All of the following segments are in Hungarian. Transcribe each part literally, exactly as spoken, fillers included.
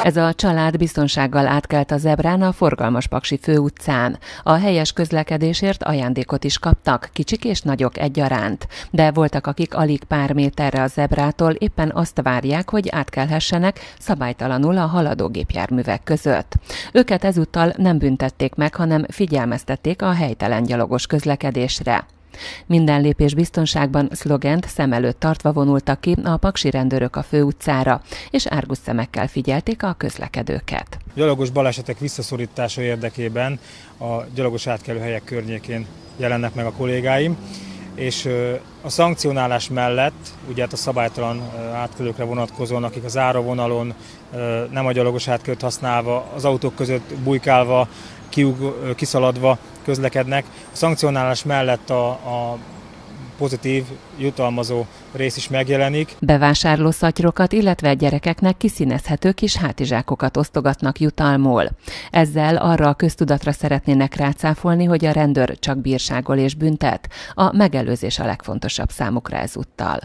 Ez a család biztonsággal átkelt a zebrán a Forgalmas-Paksi főutcán. A helyes közlekedésért ajándékot is kaptak, kicsik és nagyok egyaránt. De voltak, akik alig pár méterre a zebrától éppen azt várják, hogy átkelhessenek szabálytalanul a haladó gépjárművek között. Őket ezúttal nem büntették meg, hanem figyelmeztették a helytelen gyalogos közlekedésre. Minden lépés biztonságban szlogent szem előtt tartva vonultak ki a paksi rendőrök a főutcára, és árgus szemekkel figyelték a közlekedőket. Gyalogos balesetek visszaszorítása érdekében a gyalogos átkelőhelyek környékén jelennek meg a kollégáim, és a szankcionálás mellett, ugye hát a szabálytalan átkelőkre vonatkozóan, akik az áravonalon nem a gyalogos átkelőt használva, az autók között bujkálva, kiug, kiszaladva közlekednek. A szankcionálás mellett a, a pozitív, jutalmazó rész is megjelenik. Bevásárló szatyrokat, illetve gyerekeknek kiszínezhető kis hátizsákokat osztogatnak jutalmul. Ezzel arra a köztudatra szeretnének rácáfolni, hogy a rendőr csak bírságol és büntet. A megelőzés a legfontosabb számukra ezúttal.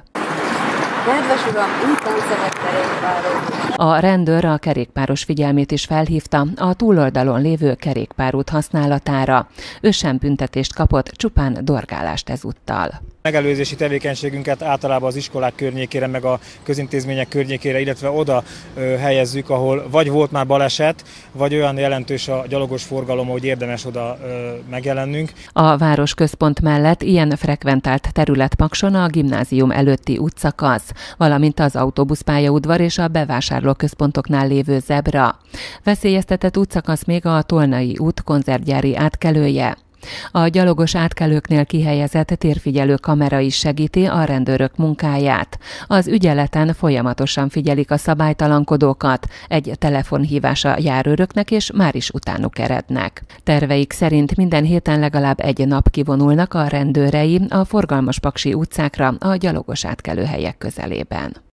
Kedves uram, úton szeret kerékpározni. A rendőr a kerékpáros figyelmét is felhívta a túloldalon lévő kerékpárút használatára. Ő sem büntetést kapott, csupán dorgálást ezúttal. Megelőzési tevékenységünket általában az iskolák környékére, meg a közintézmények környékére, illetve oda ö, helyezzük, ahol vagy volt már baleset, vagy olyan jelentős a gyalogos forgalom, hogy érdemes oda ö, megjelennünk. A városközpont mellett ilyen frekventált terület Pakson a gimnázium előtti útszakasz, valamint az autóbuszpályaudvar és a bevásárlóközpontoknál lévő zebra. Veszélyeztetett útszakasz még a Tolnai út konzervgyári átkelője. A gyalogos átkelőknél kihelyezett térfigyelő kamera is segíti a rendőrök munkáját. Az ügyeleten folyamatosan figyelik a szabálytalankodókat, egy telefonhívás a járőröknek és már is utánuk erednek. Terveik szerint minden héten legalább egy nap kivonulnak a rendőrei a Forgalmas-Paksi utcákra a gyalogos átkelőhelyek közelében.